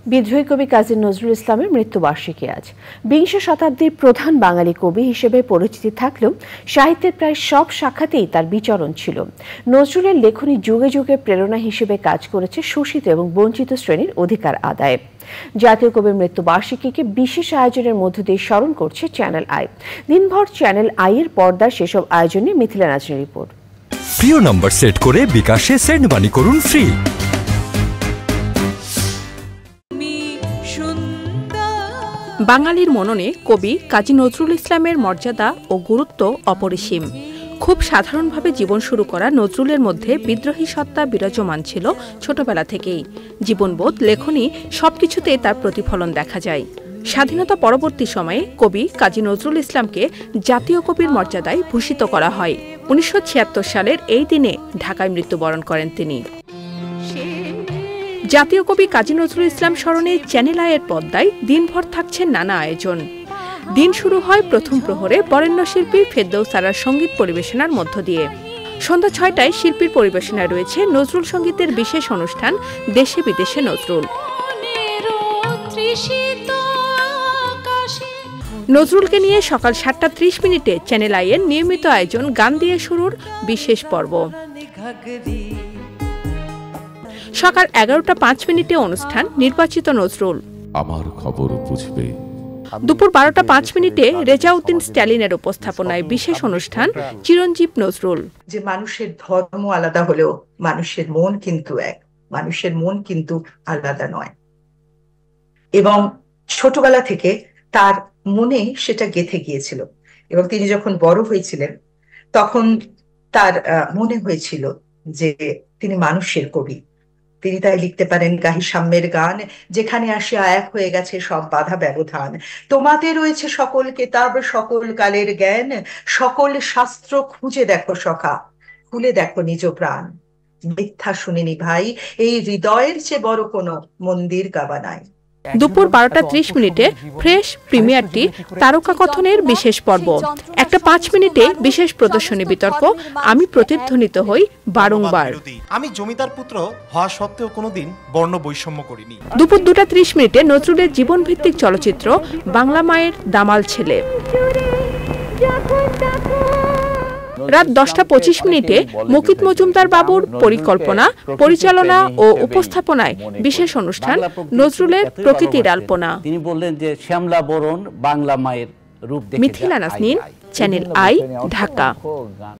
বিদ্রোহী কবি কাজী নজরুল ইসলামের মৃত্যুবার্ষিকী আজ। বিংশ শতাব্দীর প্রধান বাঙালি কবি হিসেবে পরিচিতি থাকলেও সাহিত্যের প্রায় সব শাখাতেই তার বিচরণ ছিল। নজরুলের লেখনী যুগে যুগে প্রেরণা হিসেবে কাজ করেছে শোষিত এবং বঞ্চিত শ্রেণীর অধিকার আদায়ে। জাতীয় কবির মৃত্যুবার্ষিকীকে বিশেষ আয়োজনের মধ্য দিয়ে স্মরণ করছে চ্যানেল আই। দিনভর চ্যানেল আই এর পর্দার সেসব আয়োজনে মিথিলা নাজনীর রিপোর্ট। প্রিয় নম্বর সেট করে বিকাশে সেন্ড মানি করুন ফ্রি। বাঙালির মননে কবি কাজী নজরুল ইসলামের মর্যাদা ও গুরুত্ব অপরিসীম। খুব সাধারণভাবে জীবন শুরু করা নজরুলের মধ্যে বিদ্রোহী সত্তা বিরাজমান ছিল ছোটবেলা থেকেই। জীবনবোধ, লেখনী সবকিছুতে তার প্রতিফলন দেখা যায়। স্বাধীনতা পরবর্তী সময়ে কবি কাজী নজরুল ইসলামকে জাতীয় কবির মর্যাদায় ভূষিত করা হয়। 1976 সালের এই দিনে ঢাকায় মৃত্যুবরণ করেন তিনি। জাতীয় কবি কাজী নজরুল ইসলাম স্মরণে চ্যানেল আইয়ের পর্দায় দিনভর থাকছে নানা আয়োজন। দিন শুরু হয় প্রথম প্রহরে বরেণ্য শিল্পী ফেরদৌস আরার সঙ্গীত পরিবেশনার মধ্য দিয়ে। সন্ধ্যা 6টায় শিল্পীর পরিবেশনায় রয়েছে নজরুল সঙ্গীতের বিশেষ অনুষ্ঠান দেশে বিদেশে নজরুল। নজরুলকে নিয়ে সকাল 7:30 চ্যানেল আইয়ের নিয়মিত আয়োজন গান দিয়ে শুরুর বিশেষ পর্ব। সকাল 11:05 অনুষ্ঠান নির্বাচিত নজরুল। আমার খবর বুঝবে। দুপুর 12:05 রেজাউদ্দিন স্ট্যালিনের উপস্থাপনায় বিশেষ অনুষ্ঠান চিরঞ্জীব নজরুল। যে মানুষের ধর্ম আলাদা হলেও মানুষের মন কিন্তু এক, মানুষের মন কিন্তু আলাদা নয়। এবং ছোটবেলা থেকে তার মনে সেটা গেঁথে গিয়েছিল এবং তিনি যখন বড় হয়েছিলেন তখন তার মনে হয়েছিল যে তিনি মানুষের কবি। তিনি তাই লিখতে পারেন, গাহি সাম্যের গান, যেখানে আসিয়া এক হয়ে গেছে সব বাধা ব্যবধান। তোমাতে রয়েছে সকল কেতাব, সকল কালের জ্ঞান, সকল শাস্ত্র খুঁজে দেখো সখা, খুলে দেখো নিজ প্রাণ। মিথ্যা শুনিনি ভাই, এই হৃদয়ের চেয়ে বড় কোনো মন্দির গাবা নাই। দুপুর 12:30 ফ্রেশ প্রিমিয়ারটি তারকা কথনের বিশেষ পর্ব। 1:05 বিশেষ প্রদর্শনী বিতর্ক আমি প্রতিধ্বনিত হই বারংবার। আমি জমিদার পুত্র হওয়া সত্ত্বেও কোনোদিন বর্ণ বৈষম্য করিনি। দুপুর 2:30 নজরুলের জীবনভিত্তিক চলচ্চিত্র বাংলা মায়ের দামাল ছেলে। রাত 10:25 মুকিত মজুমদার বাবুর পরিকল্পনা, পরিচালনা ও উপস্থাপনায় বিশেষ অনুষ্ঠান নজরুলের প্রকৃতির আলপনা। তিনি বললেন যে শ্যামলা বরণ বাংলা মায়ের রূপ দেখে। Mithila Nazneen, Channel I, Dhaka.